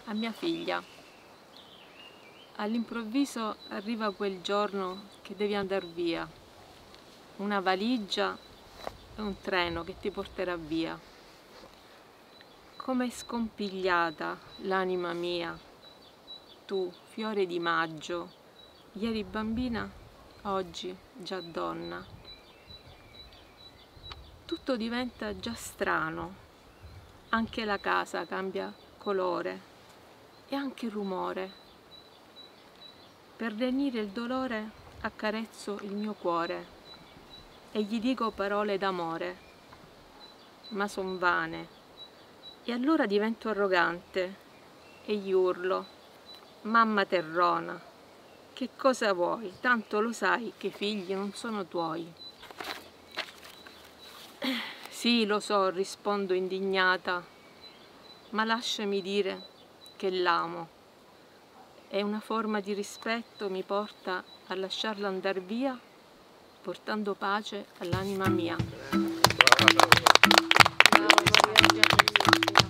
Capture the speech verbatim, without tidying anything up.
a mia figlia. All'improvviso arriva quel giorno che devi andare via, una valigia e un treno che ti porterà via. Come è scompigliata l'anima mia, tu, fiore di maggio, ieri bambina, oggi già donna. Tutto diventa già strano, anche la casa cambia colore e anche il rumore. Per lenire il dolore accarezzo il mio cuore e gli dico parole d'amore, ma son vane. E allora divento arrogante e gli urlo: mamma terrona, che cosa vuoi? Tanto lo sai che i figli non sono tuoi. Sì, lo so, rispondo indignata, ma lasciami dire che l'amo e una forma di rispetto mi porta a lasciarla andare via, portando pace all'anima mia. Brava, brava. Brava, Maria,